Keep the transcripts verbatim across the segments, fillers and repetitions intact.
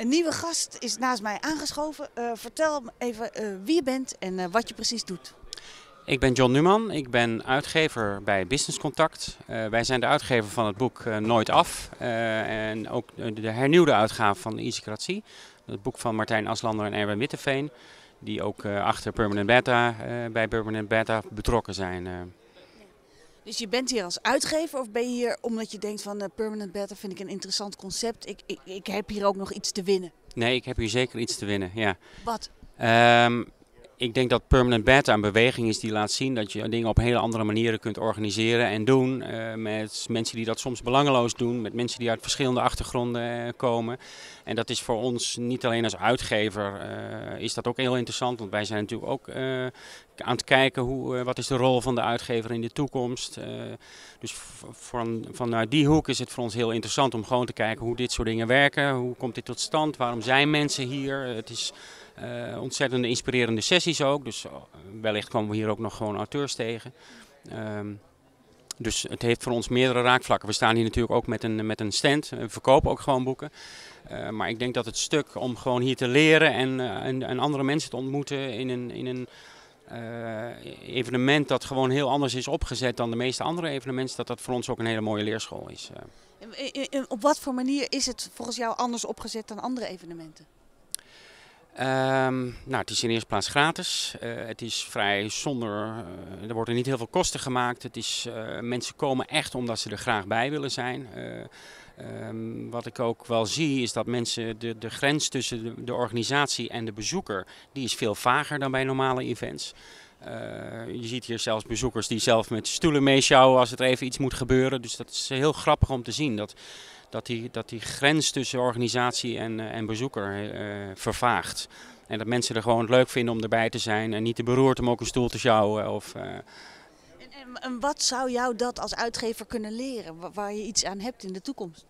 Een nieuwe gast is naast mij aangeschoven. Uh, vertel me even uh, wie je bent en uh, wat je precies doet. Ik ben John Numan, ik ben uitgever bij Business Contact. Uh, wij zijn de uitgever van het boek uh, Nooit Af uh, en ook de hernieuwde uitgave van Easycratie. Het boek van Martijn Aslander en Erwin Witteveen, die ook uh, achter Permanent Beta, uh, bij Permanent Beta betrokken zijn. Uh. Dus je bent hier als uitgever of ben je hier omdat je denkt van uh, Permanent Beta vind ik een interessant concept, ik, ik, ik heb hier ook nog iets te winnen? Nee, ik heb hier zeker iets te winnen, ja. Wat? Um, Ik denk dat Permanent Beta een beweging is die laat zien dat je dingen op hele andere manieren kunt organiseren en doen. Uh, met mensen die dat soms belangeloos doen, met mensen die uit verschillende achtergronden uh, komen. En dat is voor ons niet alleen als uitgever, uh, is dat ook heel interessant. Want wij zijn natuurlijk ook uh, aan het kijken hoe, uh, wat is de rol van de uitgever in de toekomst. Uh, dus van, vanuit die hoek is het voor ons heel interessant om gewoon te kijken hoe dit soort dingen werken. Hoe komt dit tot stand? Waarom zijn mensen hier? Het is Uh, ontzettende inspirerende sessies ook, dus uh, wellicht komen we hier ook nog gewoon auteurs tegen. Um, dus het heeft voor ons meerdere raakvlakken. We staan hier natuurlijk ook met een, met een stand, we verkopen ook gewoon boeken. Uh, maar ik denk dat het stuk om gewoon hier te leren en, uh, en, en andere mensen te ontmoeten in een, in een uh, evenement dat gewoon heel anders is opgezet dan de meeste andere evenementen, dat dat voor ons ook een hele mooie leerschool is. Uh. Op wat voor manier is het volgens jou anders opgezet dan andere evenementen? Um, nou, het is in eerste plaats gratis. Uh, het is vrij zonder, uh, er worden niet heel veel kosten gemaakt. Het is, uh, mensen komen echt omdat ze er graag bij willen zijn. Uh, um, wat ik ook wel zie is dat mensen, de, de grens tussen de, de organisatie en de bezoeker, die is veel vager dan bij normale events. Uh, je ziet hier zelfs bezoekers die zelf met stoelen meeschouwen als er even iets moet gebeuren. Dus dat is heel grappig om te zien. Dat, Dat die, dat die grens tussen organisatie en, uh, en bezoeker uh, vervaagt. En dat mensen er gewoon het leuk vinden om erbij te zijn en niet te beroerd om ook een stoel te sjouwen. Of, uh... en, en, en wat zou jou dat als uitgever kunnen leren, waar je iets aan hebt in de toekomst?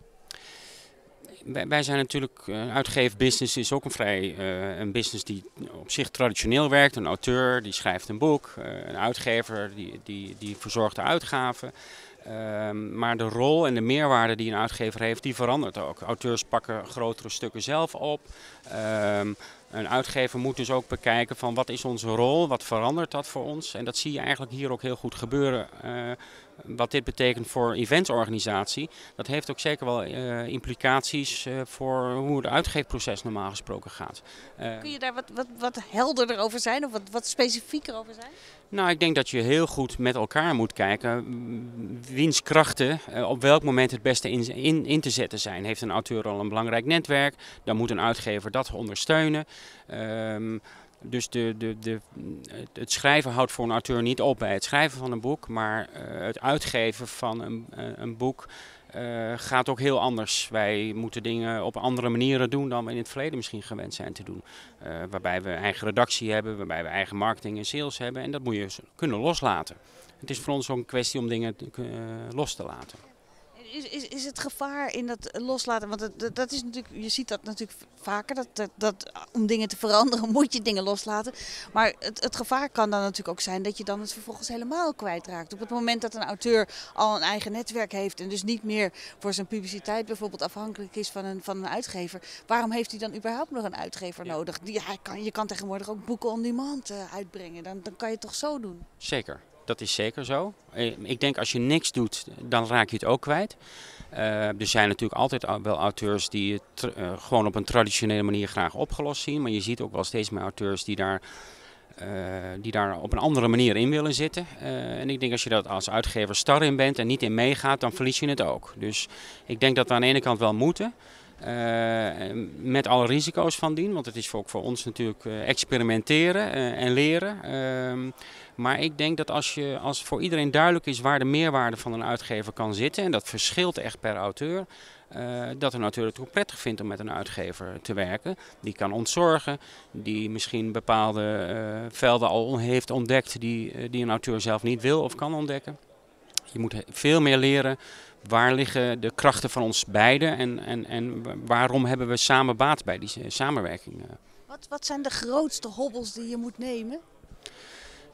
Wij, wij zijn natuurlijk, uh, uitgeefbusiness is ook een vrij uh, een business die op zich traditioneel werkt. Een auteur die schrijft een boek, uh, een uitgever die, die, die verzorgt de uitgaven. Uh, maar de rol en de meerwaarde die een uitgever heeft, die verandert ook. Auteurs pakken grotere stukken zelf op. Uh, een uitgever moet dus ook bekijken van wat is onze rol, wat verandert dat voor ons. En dat zie je eigenlijk hier ook heel goed gebeuren. Uh, wat dit betekent voor eventsorganisatie, dat heeft ook zeker wel uh, implicaties uh, voor hoe het uitgeefproces normaal gesproken gaat. Uh, Kun je daar wat, wat, wat helderder over zijn of wat, wat specifieker over zijn? Nou, ik denk dat je heel goed met elkaar moet kijken wiens krachten uh, op welk moment het beste in, in, in te zetten zijn. Heeft een auteur al een belangrijk netwerk, dan moet een uitgever dat ondersteunen. Um, Dus de, de, de, het schrijven houdt voor een auteur niet op bij het schrijven van een boek, maar uh, het uitgeven van een, een boek uh, gaat ook heel anders. Wij moeten dingen op andere manieren doen dan we in het verleden misschien gewend zijn te doen. Uh, waarbij we eigen redactie hebben, waarbij we eigen marketing en sales hebben en dat moet je kunnen loslaten. Het is voor ons ook een kwestie om dingen te, uh, los te laten. Is, is, is het gevaar in dat loslaten, want dat, dat is natuurlijk, je ziet dat natuurlijk vaker, dat, dat, dat om dingen te veranderen moet je dingen loslaten. Maar het, het gevaar kan dan natuurlijk ook zijn dat je dan het vervolgens helemaal kwijtraakt. Op het moment dat een auteur al een eigen netwerk heeft en dus niet meer voor zijn publiciteit bijvoorbeeld afhankelijk is van een, van een uitgever. Waarom heeft hij dan überhaupt nog een uitgever ja. nodig? Die, hij kan, je kan tegenwoordig ook boeken on demand uh, uitbrengen, dan, dan kan je het toch zo doen? Zeker. Dat is zeker zo. Ik denk als je niks doet, dan raak je het ook kwijt. Uh, er zijn natuurlijk altijd wel auteurs die het uh, gewoon op een traditionele manier graag opgelost zien. Maar je ziet ook wel steeds meer auteurs die daar, uh, die daar op een andere manier in willen zitten. Uh, en ik denk als je dat als uitgever star in bent en niet in meegaat, dan verlies je het ook. Dus ik denk dat we aan de ene kant wel moeten. Uh, met alle risico's van dien, want het is ook voor ons natuurlijk uh, experimenteren uh, en leren. Uh, maar ik denk dat als, je, als voor iedereen duidelijk is waar de meerwaarde van een uitgever kan zitten, en dat verschilt echt per auteur, uh, dat een auteur het ook prettig vindt om met een uitgever te werken. Die kan ontzorgen, die misschien bepaalde uh, velden al heeft ontdekt die, uh, die een auteur zelf niet wil of kan ontdekken. Je moet veel meer leren. Waar liggen de krachten van ons beiden en, en, en waarom hebben we samen baat bij die samenwerking? Wat, wat zijn de grootste hobbels die je moet nemen?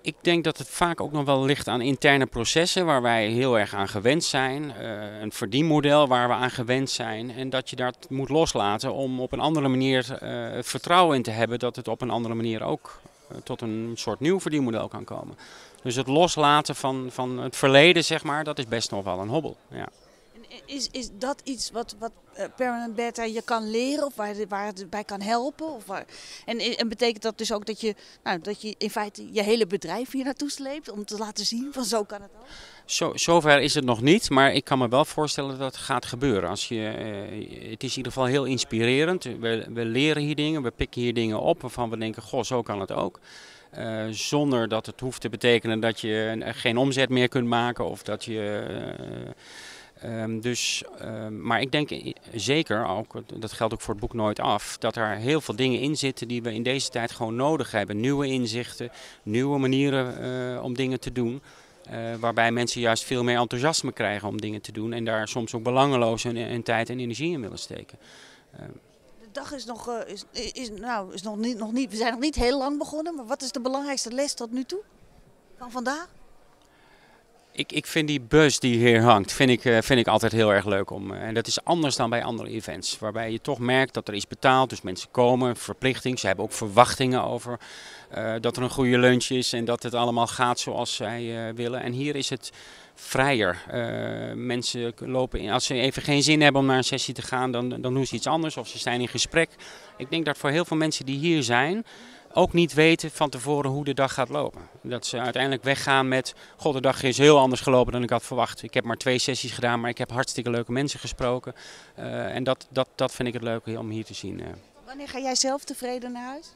Ik denk dat het vaak ook nog wel ligt aan interne processen waar wij heel erg aan gewend zijn. Uh, een verdienmodel waar we aan gewend zijn. En dat je dat moet loslaten om op een andere manier uh, vertrouwen in te hebben dat het op een andere manier ook uh, tot een soort nieuw verdienmodel kan komen. Dus het loslaten van, van het verleden, zeg maar, dat is best nog wel een hobbel. Ja. Is, is dat iets wat, wat uh, Permanent Beta je kan leren of waar, waar het bij kan helpen? Of waar, en, en betekent dat dus ook dat je, nou, dat je in feite je hele bedrijf hier naartoe sleept om te laten zien van zo kan het ook? Zo, zover is het nog niet, maar ik kan me wel voorstellen dat het gaat gebeuren. Als je, uh, het is in ieder geval heel inspirerend. We, we leren hier dingen, we pikken hier dingen op waarvan we denken, goh, zo kan het ook. Uh, zonder dat het hoeft te betekenen dat je geen omzet meer kunt maken of dat je... Uh, Um, dus, um, maar ik denk zeker, ook, dat geldt ook voor het boek Nooit Af, dat er heel veel dingen in zitten die we in deze tijd gewoon nodig hebben. Nieuwe inzichten, nieuwe manieren uh, om dingen te doen. Uh, waarbij mensen juist veel meer enthousiasme krijgen om dingen te doen. En daar soms ook belangeloos hun, hun tijd en energie in willen steken. Uh, De dag is nog, uh, is, is, nou, is nog, niet, nog niet, we zijn nog niet heel lang begonnen, maar wat is de belangrijkste les tot nu toe van vandaag? Ik, ik vind die buzz die hier hangt, vind ik, uh, vind ik altijd heel erg leuk om. Uh, en dat is anders dan bij andere events, waarbij je toch merkt dat er is betaald, dus mensen komen, verplichting. Ze hebben ook verwachtingen over uh, dat er een goede lunch is en dat het allemaal gaat zoals zij uh, willen. En hier is het vrijer. Uh, mensen lopen in, als ze even geen zin hebben om naar een sessie te gaan, dan, dan doen ze iets anders of ze zijn in gesprek. Ik denk dat voor heel veel mensen die hier zijn, ook niet weten van tevoren hoe de dag gaat lopen. Dat ze uiteindelijk weggaan met, god, de dag is heel anders gelopen dan ik had verwacht. Ik heb maar twee sessies gedaan, maar ik heb hartstikke leuke mensen gesproken. Uh, en dat, dat, dat vind ik het leuke om hier te zien. Uh. Wanneer ga jij zelf tevreden naar huis?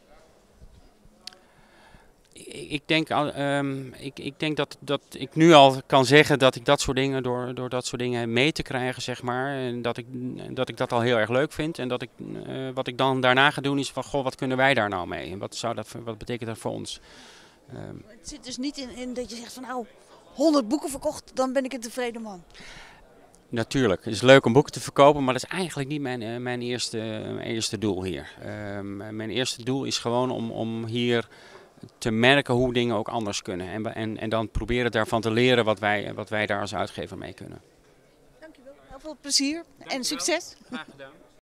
Ik denk, um, ik, ik denk dat, dat ik nu al kan zeggen dat ik dat soort dingen, door, door dat soort dingen mee te krijgen, zeg maar, en dat ik, dat ik dat al heel erg leuk vind. En dat ik, uh, wat ik dan daarna ga doen is van, goh, wat kunnen wij daar nou mee? En wat, zou dat, wat betekent dat voor ons? Um, het zit dus niet in, in dat je zegt van, nou, honderd boeken verkocht, dan ben ik een tevreden man. Natuurlijk, het is leuk om boeken te verkopen, maar dat is eigenlijk niet mijn, uh, mijn, eerste, mijn eerste doel hier. Um, mijn eerste doel is gewoon om, om hier te merken hoe dingen ook anders kunnen. En, en, en dan proberen daarvan te leren wat wij, wat wij daar als uitgever mee kunnen. Dankjewel. Heel veel plezier en succes. Graag gedaan.